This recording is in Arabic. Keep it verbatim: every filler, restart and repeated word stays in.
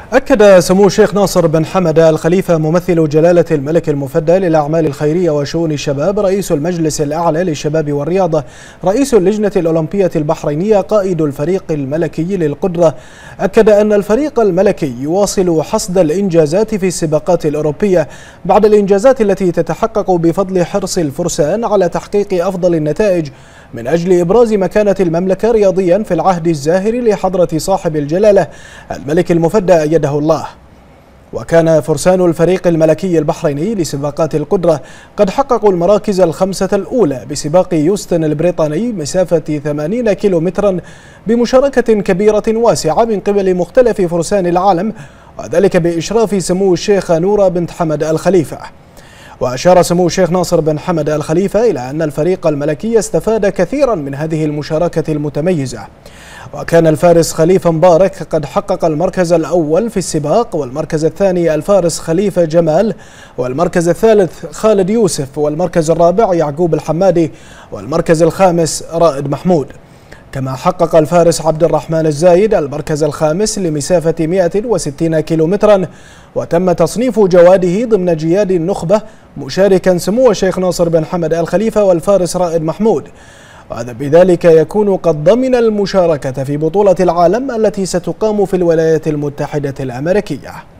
أكد سمو الشيخ ناصر بن حمد الخليفة ممثل جلالة الملك المفدى للأعمال الخيرية وشؤون الشباب، رئيس المجلس الأعلى للشباب والرياضة، رئيس اللجنة الأولمبية البحرينية، قائد الفريق الملكي للقدرة، أكد أن الفريق الملكي يواصل حصد الإنجازات في السباقات الأوروبية بعد الإنجازات التي تتحقق بفضل حرص الفرسان على تحقيق أفضل النتائج من أجل إبراز مكانة المملكة رياضيا في العهد الزاهر لحضرة صاحب الجلالة الملك المفدى أيده الله. وكان فرسان الفريق الملكي البحريني لسباقات القدرة قد حققوا المراكز الخمسة الأولى بسباق يوستن البريطاني مسافة ثمانين كيلومترا بمشاركة كبيرة واسعة من قبل مختلف فرسان العالم، وذلك بإشراف سمو الشيخ نورة بنت حمد الخليفة. وأشار سمو الشيخ ناصر بن حمد الخليفة إلى أن الفريق الملكي استفاد كثيرا من هذه المشاركة المتميزة، وكان الفارس خليفة مبارك قد حقق المركز الأول في السباق، والمركز الثاني الفارس خليفة جمال، والمركز الثالث خالد يوسف، والمركز الرابع يعقوب الحمادي، والمركز الخامس رائد محمود. كما حقق الفارس عبد الرحمن الزايد المركز الخامس لمسافة مئة وستين كيلومترا، وتم تصنيف جواده ضمن جياد النخبة مشاركا سمو الشيخ ناصر بن حمد الخليفة والفارس رائد محمود، وهذا بذلك يكون قد ضمن المشاركة في بطولة العالم التي ستقام في الولايات المتحدة الأمريكية.